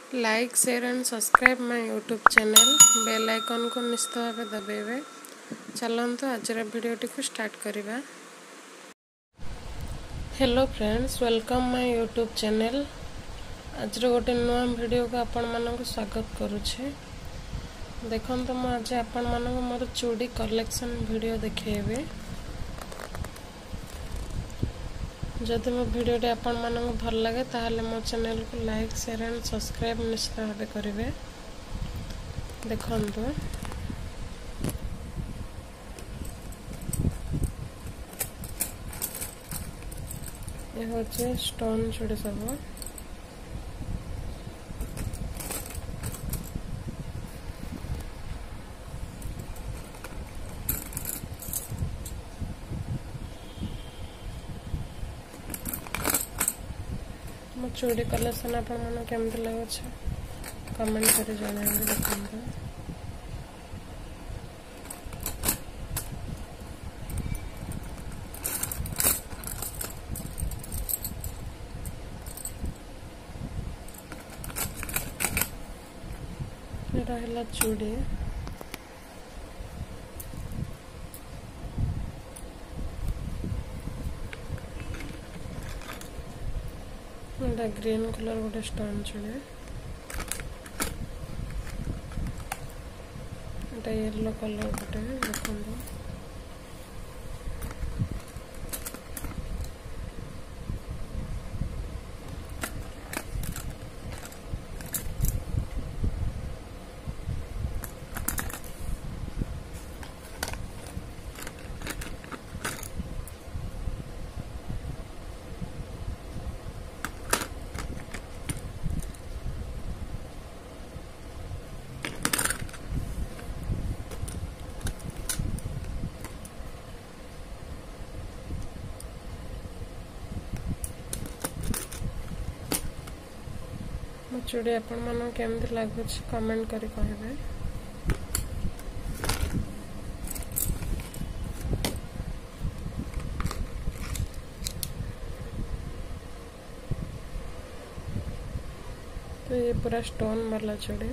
Like share and subscribe my YouTube channel bell icon को निश्चित भाव दबाइबे। चलते आज वीडियोटी को स्टार्ट करिबा। Hello friends, welcome my YouTube channel. आज गोटे नुआ वीडियो को आपण मानक स्वागत करुछे। देखंतु मु आज आपण मानक मोर चूड़ी कलेक्शन वीडियो देखैबे। जदि मो वीडियोटी आपण मानक भल लगे ताहले मो चैनल को लाइक शेयर एंड सब्सक्राइब निश्चित भाव करेंगे। देखंतु ये होचे स्टोन चूड़ी सब। मो चूड़ी कलेक्शन आपण मन केमती लगुच कमेंट कर जणाइबे। देखंतु रहला चूड़ी। ग्रीन कलर गोटे स्टोन चूड़ी, येलो कलर गोटे। देखो चूड़ी आपण मन केमती लगुच कमेंट करी कहबे। तो ये पूरा स्टोन वाला चूड़ी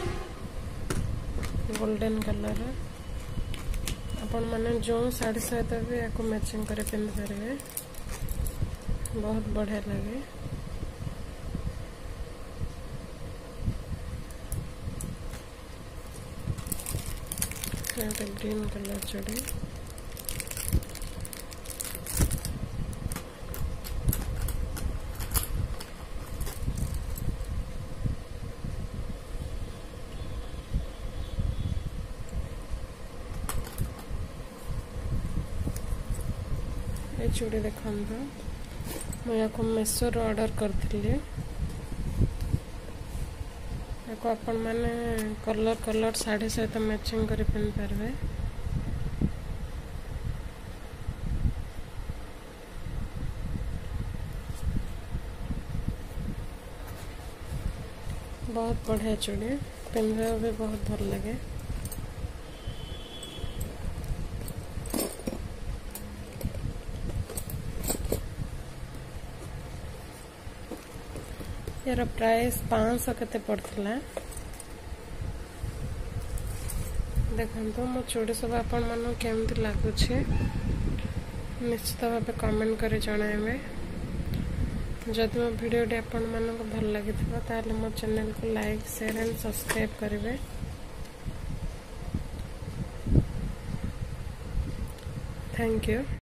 गोल्डन कलर। आपण माने जो साड़ी सहित भी या मैचिंग करे पिंध पारे, बहुत बढ़िया लगे। ग्रीन कलर चूड़ी, ये चूड़ी देखंतु मैं मेसो रो ऑर्डर करथिली। आपण माने कलर कलर साड़ी सहित मैचिंग कर पिन पारे। बहुत बढ़िया चूड़ी, पिंधे भी बहुत भल लगे। यार प्राइस 500 केते पड़थिला। देखंतु मो चूड़ी सब आपण मन केमती लागुछे निश्चित भाव कमेंट कर जणाइबे। जदि मो वीडियोटी आपण मन को भल लागिथिबा ताले मो चैनल को लाइक शेयर एंड सब्सक्राइब करिवे। Thank you.